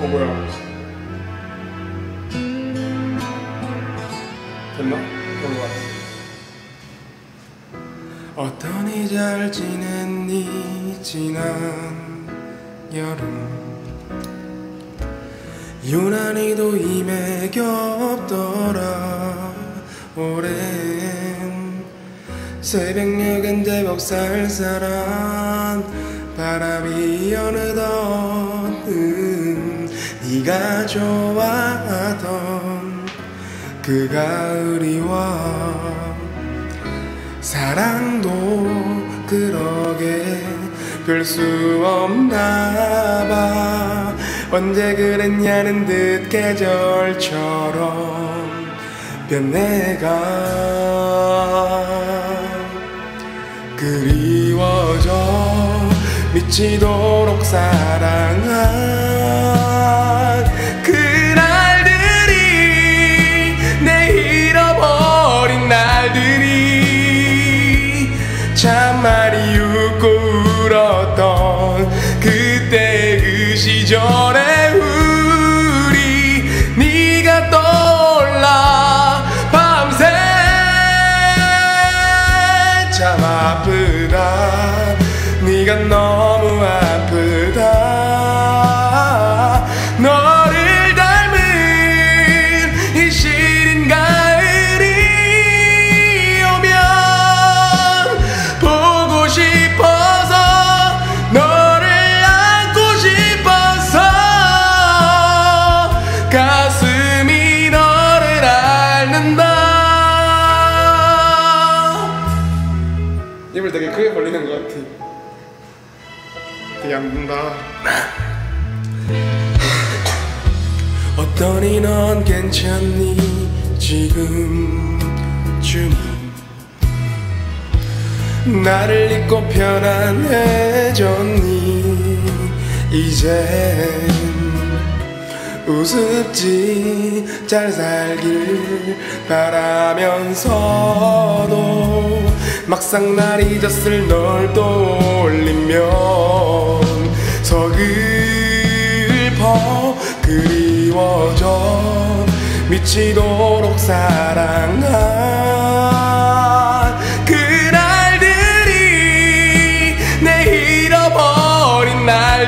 뭐야? 됐나? 그런 거 같아. 어떠니 잘 지냈니 지난 여름 유난히도 임에 겹더라 오랜 새벽녘엔 제법 쌀쌀한 바람이 어느덧 네가 좋아하던 그 가을이 와 사랑도 그러게 별 수 없나봐 언제 그랬냐는 듯 계절처럼 변해가 그리워져 미치도록 사랑한 그날들이 내 잃어버린 날들이 참 많이 웃고 울었던 그때 그 시절의 우리 네가 떠올라 밤새 참 아프다 네가 너무 아프다 너를 닮은 이 시린 가을이 오면 보고 싶어서 너를 안고 싶어서 가슴이 너를 앓는다. 입을 되게 크게 벌리는 것 같아. 되게 안 된다. 어떠니 넌 괜찮니 지금쯤 나를 잊고 편안해졌니 이젠 우습지 잘 살길 바라면서도 막상 날 잊었을 널 떠올리면 서글퍼 그리워져 미치도록 사랑한 그날들이 내 잃어버린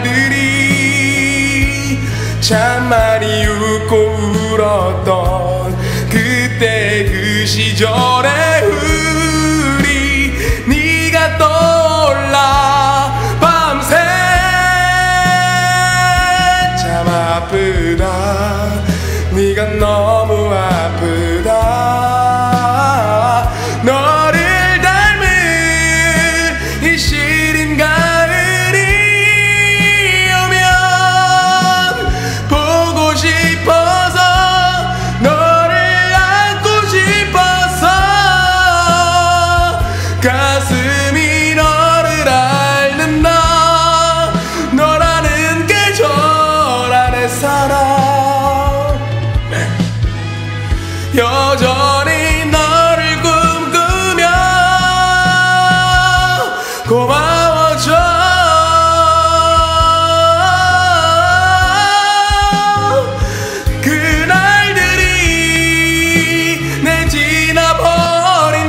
날들이 참 많이 웃고 울었던 그때 그 시절의 우리 네가 떠올라 밤새 참 아프다 네가 너무 아프다 너를 닮은 이 시린 가을이 오면 보고 싶어서 너를 안고 싶어서 가슴이 너를 앓는다 너라는 계절 안에 살아 여전히 너를 꿈꾸며 고마워져 그날들이 내 지나버린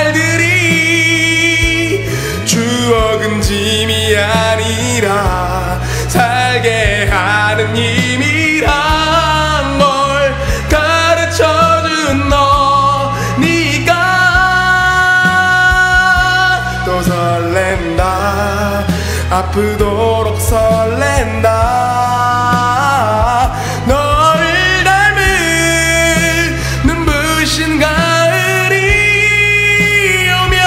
날들이 추억은 짐이 아니라 살게 하는 힘이란 걸 가르쳐준 너니까 또 설렌다 아프도록 설렌다 너를 닮은 눈부신 가을이 오면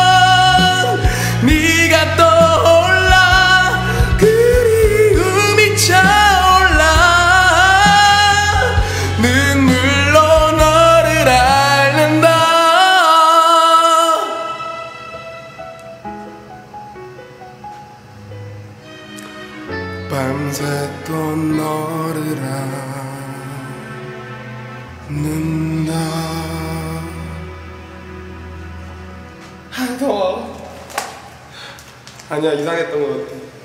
네가 떠올라 그리움이 차올라 눈물로 너를 앓는다 밤새 또 너를 앓는다. 아 더워. 아니야 이상했던 것 같아.